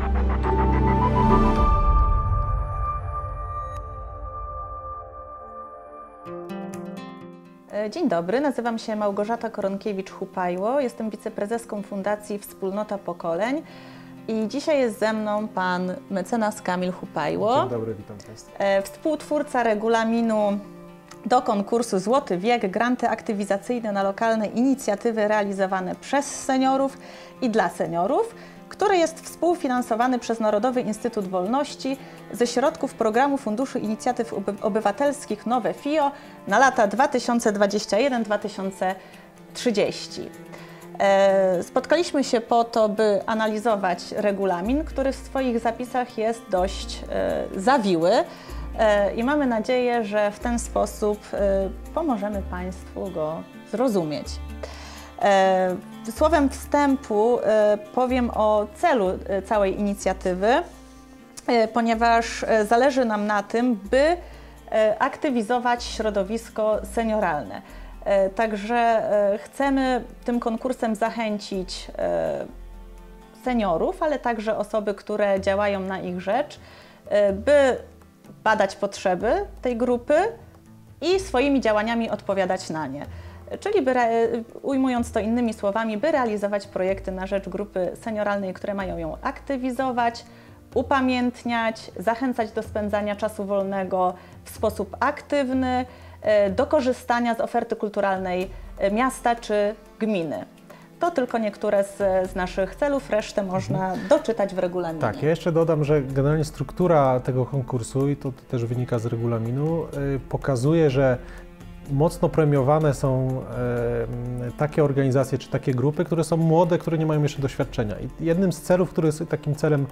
Dzień dobry, nazywam się Małgorzata Koronkiewicz-Hupajło, jestem wiceprezeską Fundacji Wspólnota Pokoleń i dzisiaj jest ze mną pan mecenas Kamil Hupajło. Dzień dobry, witam Państwa. Współtwórca regulaminu do konkursu Złoty Wiek, granty aktywizacyjne na lokalne inicjatywy realizowane przez seniorów i dla seniorów, który jest współfinansowany przez Narodowy Instytut Wolności ze środków programu Funduszu Inicjatyw Obywatelskich Nowe FIO na lata 2021-2030. Spotkaliśmy się po to, by analizować regulamin, który w swoich zapisach jest dość zawiły i mamy nadzieję, że w ten sposób pomożemy Państwu go zrozumieć. Słowem wstępu powiem o celu całej inicjatywy, ponieważ zależy nam na tym, by aktywizować środowisko senioralne. Także chcemy tym konkursem zachęcić seniorów, ale także osoby, które działają na ich rzecz, by badać potrzeby tej grupy i swoimi działaniami odpowiadać na nie. Czyli, ujmując to innymi słowami, by realizować projekty na rzecz grupy senioralnej, które mają ją aktywizować, upamiętniać, zachęcać do spędzania czasu wolnego w sposób aktywny, do korzystania z oferty kulturalnej miasta czy gminy. To tylko niektóre z naszych celów, resztę można doczytać w regulaminie. Tak, ja jeszcze dodam, że generalnie struktura tego konkursu, i to też wynika z regulaminu, pokazuje, że mocno premiowane są takie organizacje czy takie grupy, które są młode, które nie mają jeszcze doświadczenia. I jednym z celów, który jest takim celem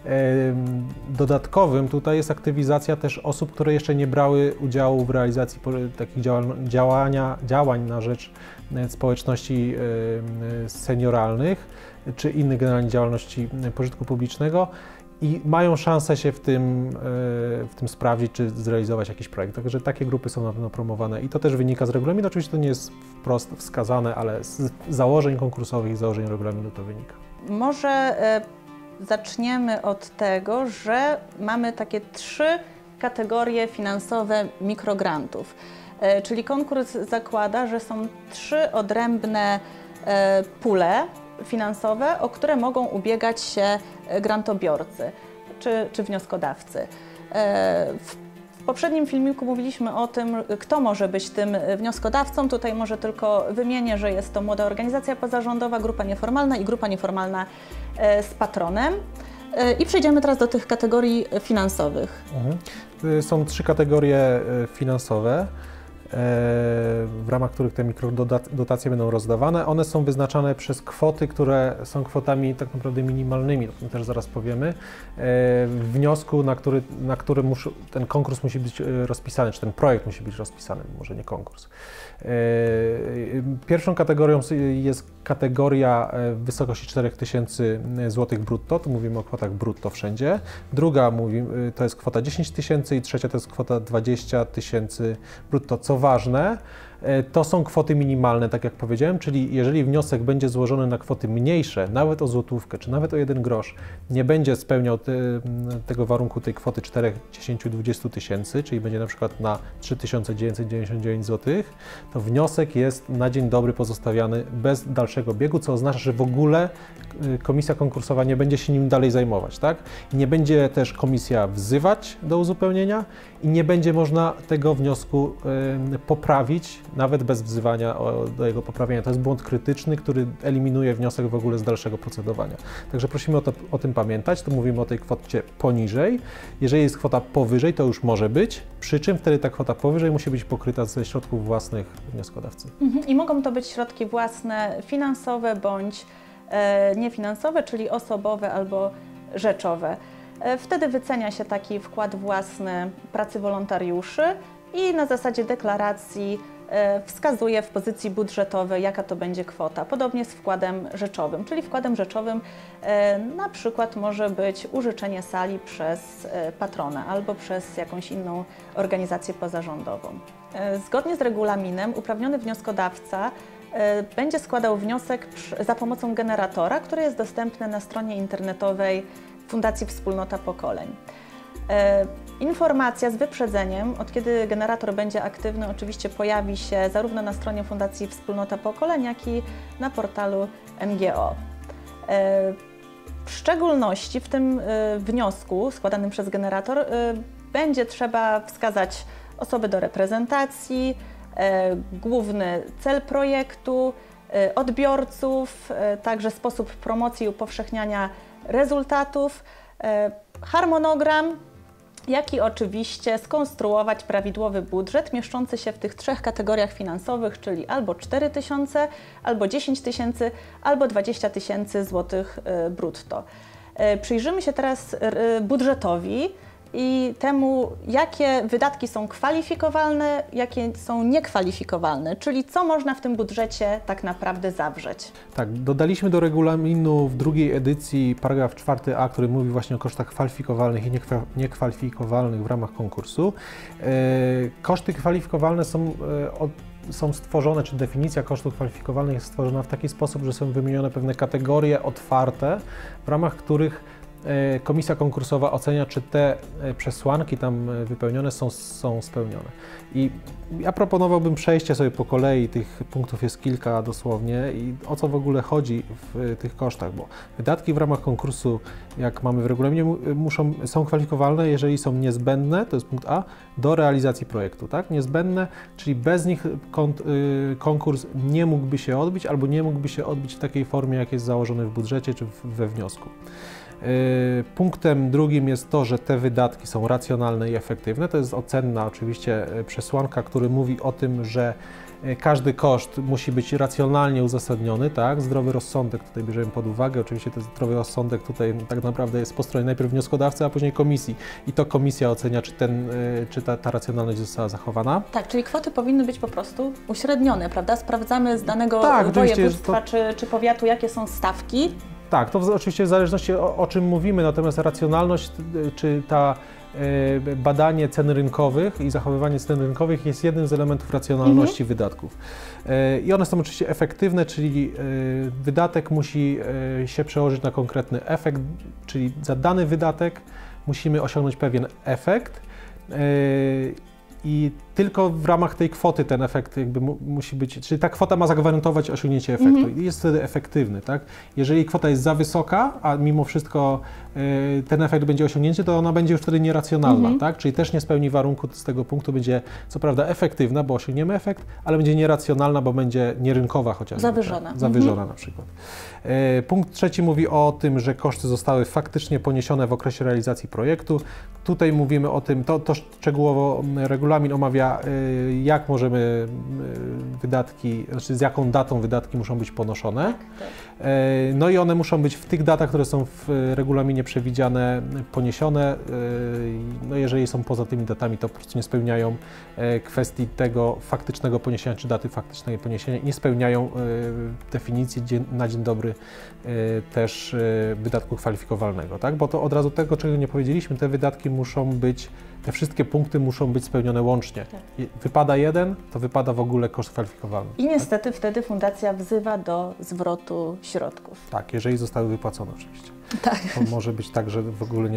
dodatkowym tutaj, jest aktywizacja też osób, które jeszcze nie brały udziału w realizacji takich działań na rzecz społeczności senioralnych czy innych generalnie działalności pożytku publicznego. I mają szansę się w tym sprawdzić, czy zrealizować jakiś projekt. Także takie grupy są na pewno promowane i to też wynika z regulaminu. Oczywiście to nie jest wprost wskazane, ale z założeń konkursowych i założeń regulaminu to wynika. Może zaczniemy od tego, że mamy takie 3 kategorie finansowe mikrograntów. Czyli konkurs zakłada, że są 3 odrębne pule finansowe, o które mogą ubiegać się grantobiorcy czy wnioskodawcy. W poprzednim filmiku mówiliśmy o tym, kto może być tym wnioskodawcą. Tutaj może tylko wymienię, że jest to młoda organizacja pozarządowa, grupa nieformalna i grupa nieformalna z patronem. I przejdziemy teraz do tych kategorii finansowych. Są 3 kategorie finansowe, w ramach których te mikrodotacje będą rozdawane. One są wyznaczane przez kwoty, które są kwotami tak naprawdę minimalnymi, o tym też zaraz powiemy, w wniosku, na który ten konkurs musi być rozpisany, czy ten projekt musi być rozpisany, może nie konkurs. Pierwszą kategorią jest kategoria w wysokości 4000 zł brutto, tu mówimy o kwotach brutto wszędzie. Druga to jest kwota 10 000 i trzecia to jest kwota 20 000 brutto. Co ważne, to są kwoty minimalne, tak jak powiedziałem, czyli jeżeli wniosek będzie złożony na kwoty mniejsze, nawet o złotówkę, czy nawet o 1 grosz, nie będzie spełniał tego warunku tej kwoty 4, 10, 20 tysięcy, czyli będzie na przykład na 3999 zł, to wniosek jest na dzień dobry pozostawiany bez dalszego biegu, co oznacza, że w ogóle komisja konkursowa nie będzie się nim dalej zajmować, tak? Nie będzie też komisja wzywać do uzupełnienia i nie będzie można tego wniosku poprawić, nawet bez wzywania do jego poprawienia. To jest błąd krytyczny, który eliminuje wniosek w ogóle z dalszego procedowania. Także prosimy o tym pamiętać, tu mówimy o tej kwocie poniżej. Jeżeli jest kwota powyżej, to już może być, przy czym wtedy ta kwota powyżej musi być pokryta ze środków własnych wnioskodawcy. I mogą to być środki własne finansowe bądź niefinansowe, czyli osobowe albo rzeczowe. Wtedy wycenia się taki wkład własny pracy wolontariuszy i na zasadzie deklaracji wskazuje w pozycji budżetowej, jaka to będzie kwota. Podobnie z wkładem rzeczowym, czyli wkładem rzeczowym na przykład może być użyczenie sali przez patrona albo przez jakąś inną organizację pozarządową. Zgodnie z regulaminem uprawniony wnioskodawca będzie składał wniosek za pomocą generatora, który jest dostępny na stronie internetowej Fundacji Wspólnota Pokoleń. Informacja z wyprzedzeniem, od kiedy generator będzie aktywny, oczywiście pojawi się zarówno na stronie Fundacji Wspólnota Pokoleń, jak i na portalu NGO. W szczególności w tym wniosku składanym przez generator będzie trzeba wskazać osoby do reprezentacji, główny cel projektu, odbiorców, także sposób promocji i upowszechniania rezultatów, harmonogram, jak i oczywiście skonstruować prawidłowy budżet mieszczący się w tych 3 kategoriach finansowych, czyli albo 4 000, albo 10 000, albo 20 000 złotych brutto. Przyjrzymy się teraz budżetowi i temu, jakie wydatki są kwalifikowalne, jakie są niekwalifikowalne, czyli co można w tym budżecie tak naprawdę zawrzeć. Tak, dodaliśmy do regulaminu w drugiej edycji paragraf 4a, który mówi właśnie o kosztach kwalifikowalnych i niekwalifikowalnych w ramach konkursu. Koszty kwalifikowalne są stworzone, czy definicja kosztów kwalifikowalnych jest stworzona w taki sposób, że są wymienione pewne kategorie otwarte, w ramach których komisja konkursowa ocenia, czy te przesłanki tam wypełnione są spełnione. I ja proponowałbym przejście sobie po kolei, tych punktów jest kilka dosłownie i o co w ogóle chodzi w tych kosztach, bo wydatki w ramach konkursu, jak mamy w regulaminie, są kwalifikowalne, jeżeli są niezbędne, to jest punkt A, do realizacji projektu, tak? Niezbędne, czyli bez nich konkurs nie mógłby się odbyć albo nie mógłby się odbyć w takiej formie, jak jest założony w budżecie czy we wniosku. Punktem drugim jest to, że te wydatki są racjonalne i efektywne. To jest ocenna oczywiście przesłanka, który mówi o tym, że każdy koszt musi być racjonalnie uzasadniony, tak? Zdrowy rozsądek tutaj bierzemy pod uwagę. Oczywiście ten zdrowy rozsądek tutaj tak naprawdę jest po stronie najpierw wnioskodawcy, a później komisji. I to komisja ocenia, czy ta racjonalność została zachowana. Tak, czyli kwoty powinny być po prostu uśrednione, prawda? Sprawdzamy z danego tak, województwa czy powiatu, jakie są stawki. Tak, to oczywiście w zależności o czym mówimy, natomiast racjonalność czy badanie cen rynkowych i zachowywanie cen rynkowych jest jednym z elementów racjonalności wydatków. I one są oczywiście efektywne, czyli wydatek musi się przełożyć na konkretny efekt, czyli za dany wydatek musimy osiągnąć pewien efekt. I tylko w ramach tej kwoty ten efekt jakby musi być, czyli ta kwota ma zagwarantować osiągnięcie efektu i jest wtedy efektywny, tak? Jeżeli kwota jest za wysoka, a mimo wszystko ten efekt będzie osiągnięty, to ona będzie już wtedy nieracjonalna, tak? Czyli też nie spełni warunku z tego punktu, będzie co prawda efektywna, bo osiągniemy efekt, ale będzie nieracjonalna, bo będzie nierynkowa chociażby. Zawyżona. Tak? Zawyżona na przykład. Punkt trzeci mówi o tym, że koszty zostały faktycznie poniesione w okresie realizacji projektu. Tutaj mówimy o tym, to szczegółowo regulamin omawia, jak możemy wydatki, znaczy z jaką datą wydatki muszą być ponoszone. Tak, tak. No i one muszą być w tych datach, które są w regulaminie przewidziane, poniesione. No jeżeli są poza tymi datami, to po prostu nie spełniają kwestii tego faktycznego poniesienia, czy daty faktycznego poniesienia, nie spełniają definicji na dzień dobry też wydatku kwalifikowalnego, tak? Bo to od razu tego, czego nie powiedzieliśmy, te wydatki muszą być, te wszystkie punkty muszą być spełnione łącznie. Tak. Wypada jeden, to wypada w ogóle koszt kwalifikowalny. I niestety wtedy fundacja wzywa do zwrotu środków. Tak, jeżeli zostały wypłacone oczywiście. Tak. To może być tak, że w ogóle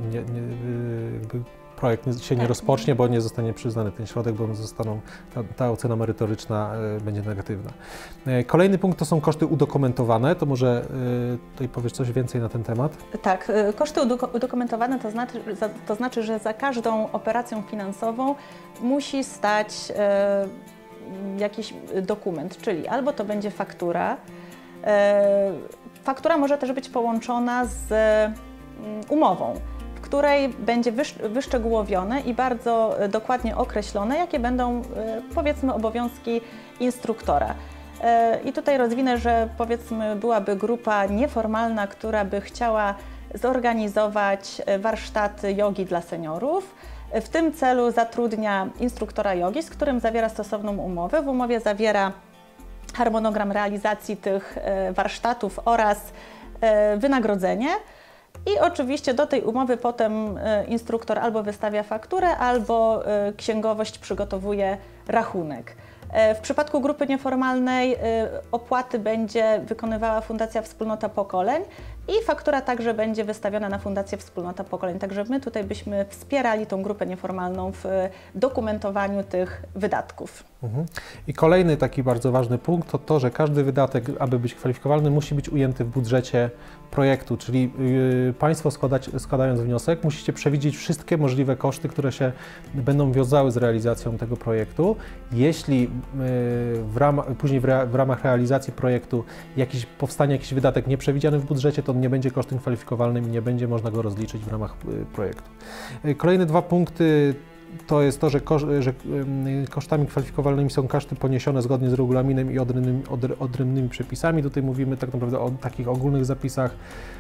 projekt się nie rozpocznie, bo nie zostanie przyznany ten środek, bo ta ocena merytoryczna będzie negatywna. Kolejny punkt to są koszty udokumentowane. To może tutaj powiesz coś więcej na ten temat? Tak, koszty udokumentowane to znaczy, że za każdą operacją finansową musi stać jakiś dokument, czyli albo to będzie faktura. Faktura może też być połączona z umową, w której będzie wyszczegółowione i bardzo dokładnie określone, jakie będą, powiedzmy, obowiązki instruktora. I tutaj rozwinę, że powiedzmy byłaby grupa nieformalna, która by chciała zorganizować warsztaty jogi dla seniorów. W tym celu zatrudnia instruktora jogi, z którym zawiera stosowną umowę. W umowie zawiera harmonogram realizacji tych warsztatów oraz wynagrodzenie. I oczywiście do tej umowy potem instruktor albo wystawia fakturę, albo księgowość przygotowuje rachunek. W przypadku grupy nieformalnej opłaty będzie wykonywała Fundacja Wspólnota Pokoleń I faktura także będzie wystawiona na Fundację Wspólnota Pokoleń. Także my tutaj byśmy wspierali tą grupę nieformalną w dokumentowaniu tych wydatków. I kolejny taki bardzo ważny punkt to to, że każdy wydatek, aby być kwalifikowalny, musi być ujęty w budżecie projektu, czyli Państwo składając wniosek musicie przewidzieć wszystkie możliwe koszty, które się będą wiązały z realizacją tego projektu. Jeśli później w ramach realizacji projektu powstanie jakiś wydatek nieprzewidziany w budżecie, to on nie będzie kosztem kwalifikowalnym i nie będzie można go rozliczyć w ramach projektu. Kolejne dwa punkty to jest to, że kosztami kwalifikowalnymi są koszty poniesione zgodnie z regulaminem i odrębnymi przepisami. Tutaj mówimy tak naprawdę o takich ogólnych zapisach,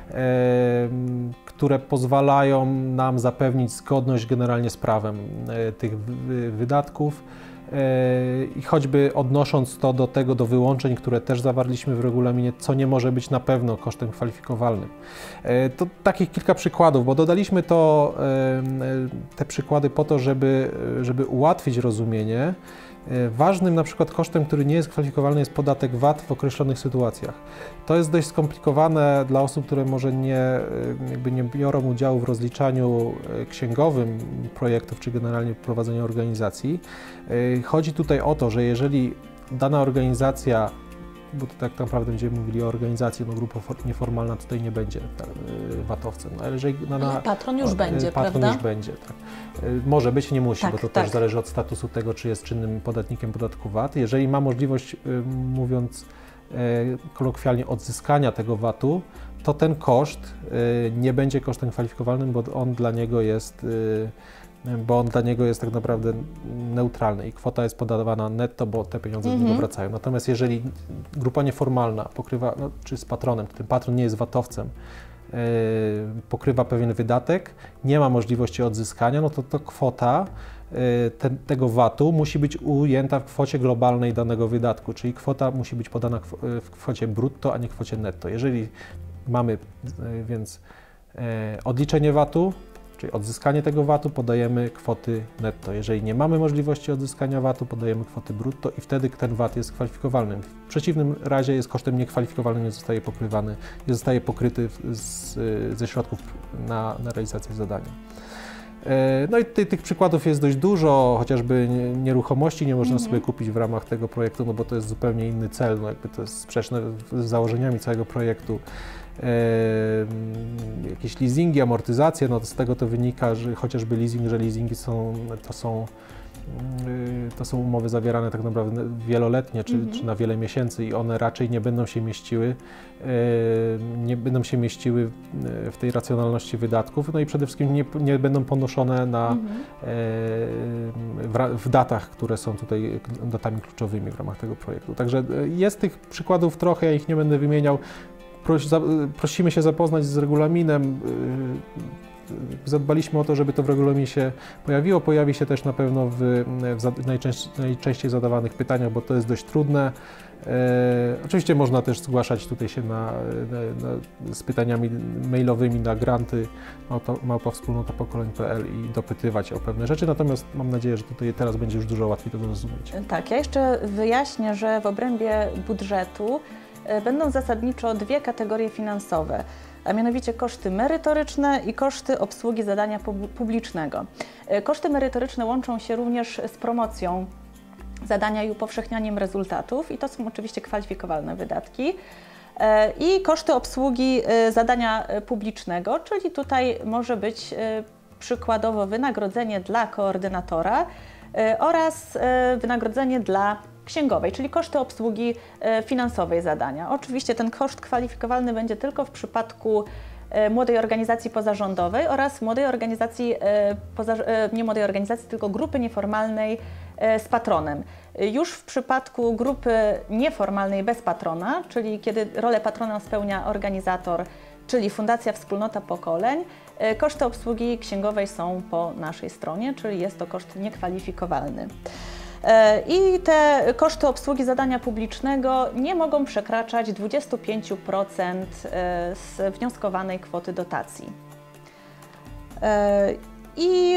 które pozwalają nam zapewnić zgodność generalnie z prawem tych wydatków. I choćby odnosząc to do wyłączeń, które też zawarliśmy w regulaminie, co nie może być na pewno kosztem kwalifikowalnym. To takich kilka przykładów, bo dodaliśmy te przykłady po to, żeby ułatwić rozumienie. Ważnym na przykład kosztem, który nie jest kwalifikowalny, jest podatek VAT w określonych sytuacjach. To jest dość skomplikowane dla osób, które może nie biorą udziału w rozliczaniu księgowym projektów, czy generalnie prowadzeniu organizacji. Chodzi tutaj o to, że jeżeli dana organizacja, bo to tak naprawdę będziemy mówili o organizacji, grupa nieformalna tutaj nie będzie VAT-owcem. Ale jeżeli patron już będzie, patron prawda? Już będzie, tak. Może być, nie musi, tak, bo to tak. też zależy od statusu tego, czy jest czynnym podatnikiem podatku VAT. Jeżeli ma możliwość, mówiąc kolokwialnie, odzyskania tego VAT-u, to ten koszt nie będzie kosztem kwalifikowalnym, bo on dla niego jest tak naprawdę neutralny i kwota jest podawana netto, bo te pieniądze do niego wracają. Natomiast jeżeli grupa nieformalna pokrywa, czy z patronem, ten patron nie jest VAT-owcem, pokrywa pewien wydatek, nie ma możliwości odzyskania, no to kwota tego VAT-u musi być ujęta w kwocie globalnej danego wydatku, czyli kwota musi być podana w kwocie brutto, a nie kwocie netto. Jeżeli mamy więc odliczenie VAT-u, czyli odzyskanie tego VAT-u, podajemy kwoty netto. Jeżeli nie mamy możliwości odzyskania VAT-u, podajemy kwoty brutto i wtedy ten VAT jest kwalifikowalny. W przeciwnym razie jest kosztem niekwalifikowalnym, nie zostaje pokrywany, nie zostaje pokryty ze środków na realizację zadania. No i tych przykładów jest dość dużo, chociażby nieruchomości nie można sobie kupić w ramach tego projektu, no bo to jest zupełnie inny cel, to jest sprzeczne z założeniami całego projektu. Jakieś leasingi, amortyzacje, z tego to wynika, że chociażby leasingi to są umowy zawierane tak naprawdę wieloletnie, czy na wiele miesięcy i one raczej nie będą się mieściły w tej racjonalności wydatków, no i przede wszystkim nie będą ponoszone w datach, które są tutaj datami kluczowymi w ramach tego projektu. Także jest tych przykładów trochę, ja ich nie będę wymieniał. Prosimy się zapoznać z regulaminem. Zadbaliśmy o to, żeby to w regulaminie się pojawiło. Pojawi się też na pewno w najczęściej zadawanych pytaniach, bo to jest dość trudne. Oczywiście można też zgłaszać tutaj się z pytaniami mailowymi na granty@wspólnotapokoleń.pl i dopytywać o pewne rzeczy, natomiast mam nadzieję, że tutaj teraz będzie już dużo łatwiej to zrozumieć. Tak, ja jeszcze wyjaśnię, że w obrębie budżetu będą zasadniczo dwie kategorie finansowe, a mianowicie koszty merytoryczne i koszty obsługi zadania publicznego. Koszty merytoryczne łączą się również z promocją zadania i upowszechnianiem rezultatów i to są oczywiście kwalifikowalne wydatki. I koszty obsługi zadania publicznego, czyli tutaj może być przykładowo wynagrodzenie dla koordynatora oraz wynagrodzenie dla księgowej, czyli koszty obsługi finansowej zadania. Oczywiście ten koszt kwalifikowalny będzie tylko w przypadku młodej organizacji pozarządowej oraz młodej organizacji, nie młodej organizacji, tylko grupy nieformalnej z patronem. Już w przypadku grupy nieformalnej bez patrona, czyli kiedy rolę patrona spełnia organizator, czyli Fundacja Wspólnota Pokoleń, koszty obsługi księgowej są po naszej stronie, czyli jest to koszt niekwalifikowalny. I te koszty obsługi zadania publicznego nie mogą przekraczać 25% z wnioskowanej kwoty dotacji. I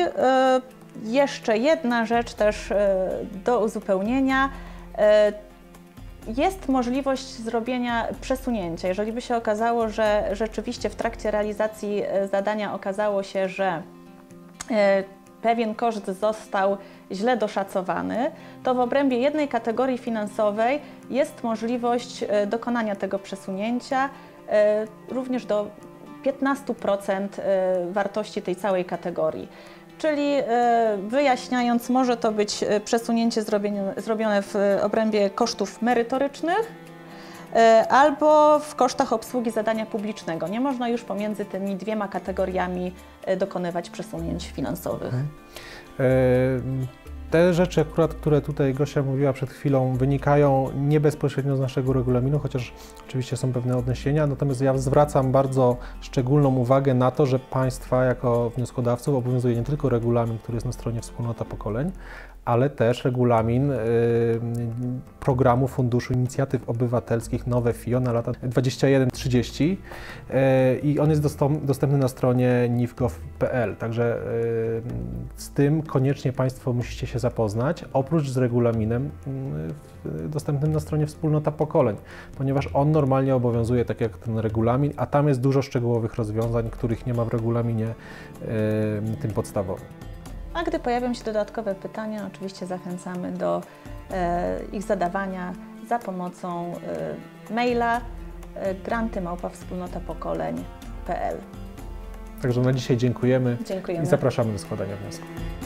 jeszcze jedna rzecz też do uzupełnienia. Jest możliwość zrobienia przesunięcia. Jeżeli by się okazało, że rzeczywiście w trakcie realizacji zadania okazało się, że pewien koszt został źle doszacowany, to w obrębie jednej kategorii finansowej jest możliwość dokonania tego przesunięcia również do 15% wartości tej całej kategorii. Czyli wyjaśniając, może to być przesunięcie zrobione w obrębie kosztów merytorycznych albo w kosztach obsługi zadania publicznego. Nie można już pomiędzy tymi dwiema kategoriami dokonywać przesunięć finansowych. Te rzeczy akurat, które tutaj Gosia mówiła przed chwilą, wynikają nie bezpośrednio z naszego regulaminu, chociaż oczywiście są pewne odniesienia, natomiast ja zwracam bardzo szczególną uwagę na to, że Państwa jako wnioskodawców obowiązuje nie tylko regulamin, który jest na stronie Wspólnota Pokoleń, ale też regulamin programu Funduszu Inicjatyw Obywatelskich Nowe FIO na lata 21-30 i on jest dostępny na stronie nif.gov.pl, także z tym koniecznie Państwo musicie się zapoznać, oprócz z regulaminem dostępnym na stronie Wspólnota Pokoleń, ponieważ on normalnie obowiązuje tak jak ten regulamin, a tam jest dużo szczegółowych rozwiązań, których nie ma w regulaminie tym podstawowym. A gdy pojawią się dodatkowe pytania, oczywiście zachęcamy do ich zadawania za pomocą maila granty@wspólnotapokoleń.pl. Także na dzisiaj dziękujemy. Dziękujemy I zapraszamy do składania wniosków.